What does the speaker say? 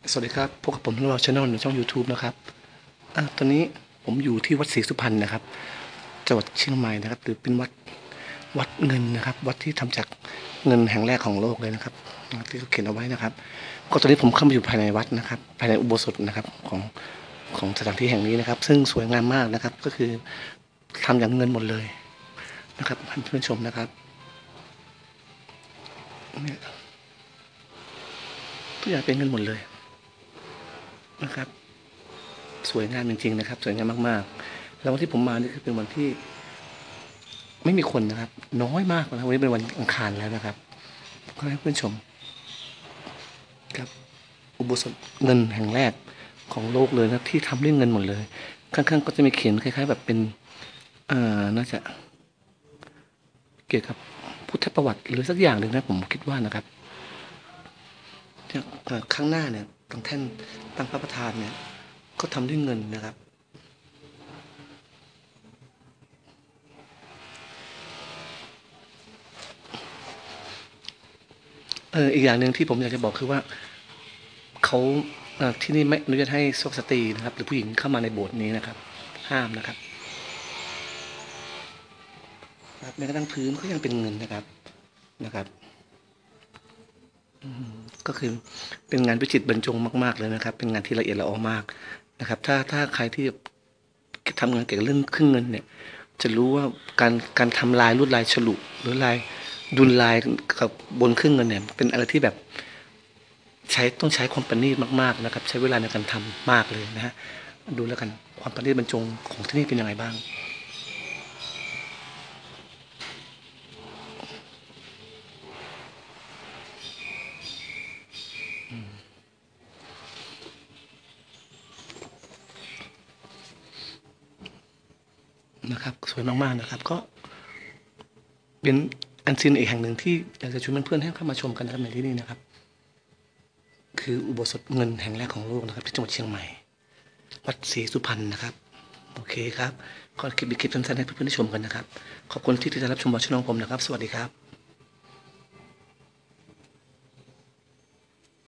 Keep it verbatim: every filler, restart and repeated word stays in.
สวัสดีครับพบกับผมทั้งเราชาแนลในช่อง YouTube นะครับอ่ะตอนนี้ผมอยู่ที่วัดศรีสุพรรณนะครับจังหวัดเชียงใหม่นะครับหรือเป็นวัดวัดเงินนะครับวัดที่ทำจากเงินแห่งแรกของโลกเลยนะครับที่เขาเขียนเอาไว้นะครับก็ตอนนี้ผมเข้ามาอยู่ภายในวัดนะครับภายในอุโบสถนะครับของของสถานที่แห่งนี้นะครับซึ่งสวยงามมากนะครับก็คือทำจากเงินหมดเลยนะครับท่านผู้ชมนะครับเนี่ยทุกอย่างเป็นเงินหมดเลยนะครับสวยงามจริงๆนะครับสวยงามมากๆแล้ววันที่ผมมานี่คือเป็นวันที่ไม่มีคนนะครับน้อยมากนะวันนี้เป็นวันอังคารแล้วนะครับก็ให้เพื่อนชมครับอุโบสถเงินแห่งแรกของโลกเลยนะที่ทำด้วยเงินหมดเลยข้างๆก็จะมีเขียนคล้ายๆแบบเป็นเอ่อน่าจะเกี่ยวกับพุทธประวัติหรือสักอย่างหนึ่งนะผมคิดว่านะครับข้างหน้าเนี่ยตรงแท่นตั้งพระประธานเนี่ยก็ทำด้วยเงินนะครับเอออีกอย่างหนึ่งที่ผมอยากจะบอกคือว่าเขาที่นี่ไม่อนุญาตให้สุภาพสตรีนะครับหรือผู้หญิงเข้ามาในโบสถ์นี้นะครับห้ามนะครับแม้กระทั่งพื้นก็ยังเป็นเงินนะครับนะครับก็คือเป็นงานวิจิตรบรรจงมากๆเลยนะครับเป็นงานที่ละเอียดละออมากนะครับถ้าถ้าใครที่ทำงานเกี่ยวกับเรื่องเครื่องเงินเนี่ยจะรู้ว่าการการทำลายลวดลายฉลุหรือลายดุลลายกับบนเครื่องเงินเนี่ยเป็นอะไรที่แบบใช้ต้องใช้ความประณีตมากๆนะครับใช้เวลาในการทำมากเลยนะฮะดูแล้วกันความประณีตบรรจงของที่นี่เป็นยังไงบ้างนะครับสวยมากๆนะครับก็เป็นอันซีนอีกแห่งหนึ่งที่อยากจะชวนเพื่อนๆให้เข้ามาชมกันนะครับในที่นี่นะครับคืออุโบสถเงินแห่งแรกของโลกนะครับที่จังหวัดเชียงใหม่วัดศรีสุพรรณนะครับโอเคครับก็คลิปเป็นคลิปสั้นๆให้เพื่อนๆได้ชมกันนะครับขอบคุณที่ติดตามรับชมบอช่องผมนะครับสวัสดีครับ